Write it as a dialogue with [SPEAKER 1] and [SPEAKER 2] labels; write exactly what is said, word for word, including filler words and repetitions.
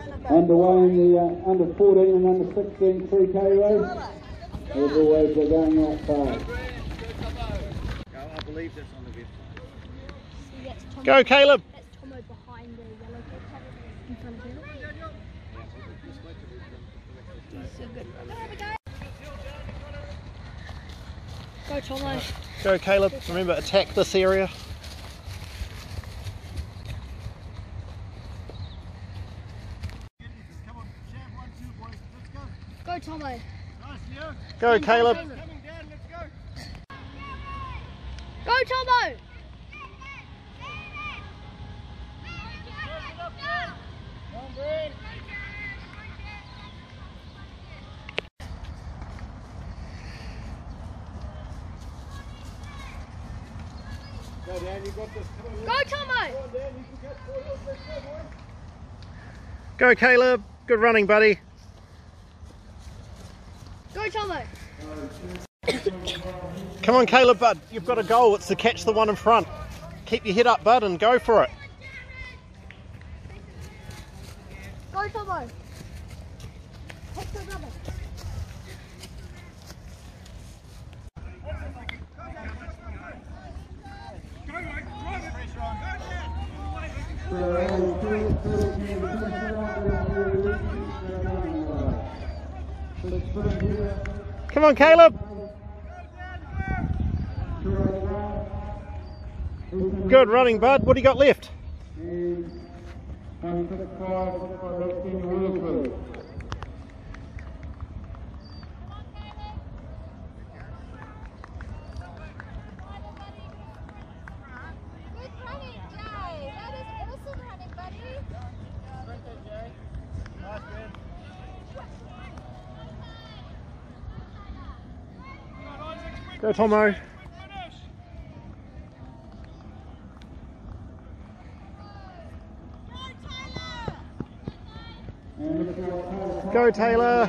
[SPEAKER 1] underway in the uh, under fourteen and under sixteen three K race. As always, they're going out fast.
[SPEAKER 2] I believe that's on the website.
[SPEAKER 3] Go, Caleb!
[SPEAKER 4] That's Tomo behind the yellow picture in front of him. He's so good. Go, Tomo.
[SPEAKER 3] Go, Caleb. Remember, attack this area.
[SPEAKER 4] Go, Tomo.
[SPEAKER 3] Go, Caleb.
[SPEAKER 4] Go, Tomo.
[SPEAKER 2] Go, Dan, you got this.
[SPEAKER 4] Go, Tomo.
[SPEAKER 3] Go, Caleb. Good running, buddy.
[SPEAKER 4] Go, Tomo.
[SPEAKER 3] Come on, Caleb, bud. You've got a goal. It's to catch the one in front. Keep your head up, bud, and go for it.
[SPEAKER 4] Go, Tomo. Take the rubber.
[SPEAKER 3] Come on, Caleb. Good running, bud. What do you got left? Go, Tomo. Go, Taylor.